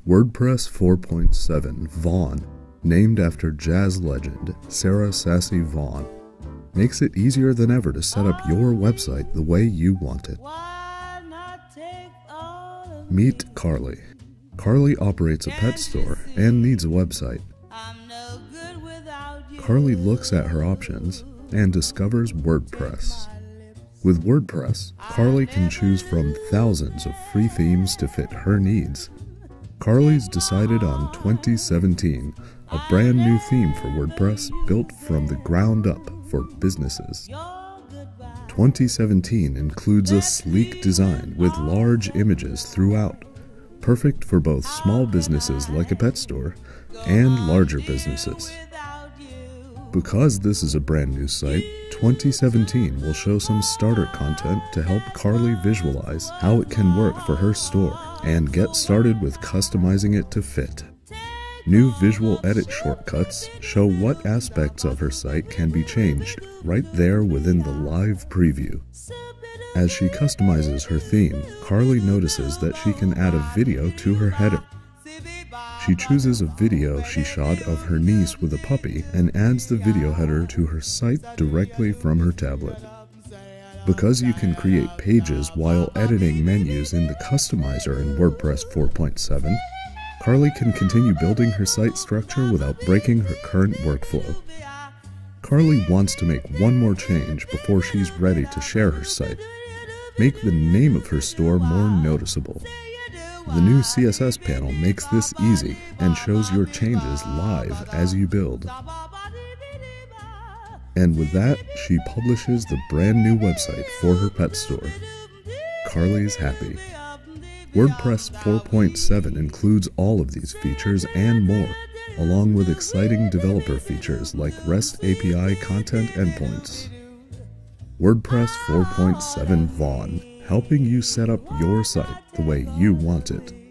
WordPress 4.7 Vaughan, named after jazz legend Sarah "Sassy" Vaughan, makes it easier than ever to set up your website the way you want it. Meet Carly. Carly operates a pet store and needs a website. Carly looks at her options and discovers WordPress. With WordPress, Carly can choose from thousands of free themes to fit her needs. Carly's decided on 2017, a brand new theme for WordPress built from the ground up for businesses. 2017 includes a sleek design with large images throughout, perfect for both small businesses like a pet store and larger businesses. Because this is a brand new site, 2017 will show some starter content to help Carly visualize how it can work for her store and get started with customizing it to fit. New visual edit shortcuts show what aspects of her site can be changed right there within the live preview. As she customizes her theme, Carly notices that she can add a video to her header. She chooses a video she shot of her niece with a puppy and adds the video header to her site directly from her tablet. Because you can create pages while editing menus in the customizer in WordPress 4.7, Carly can continue building her site structure without breaking her current workflow. Carly wants to make one more change before she's ready to share her site. Make the name of her store more noticeable. The new CSS panel makes this easy and shows your changes live as you build. And with that, she publishes the brand new website for her pet store. Carly's happy. WordPress 4.7 includes all of these features and more, along with exciting developer features like REST API content endpoints. WordPress 4.7 Vaughan, helping you set up your site the way you want it.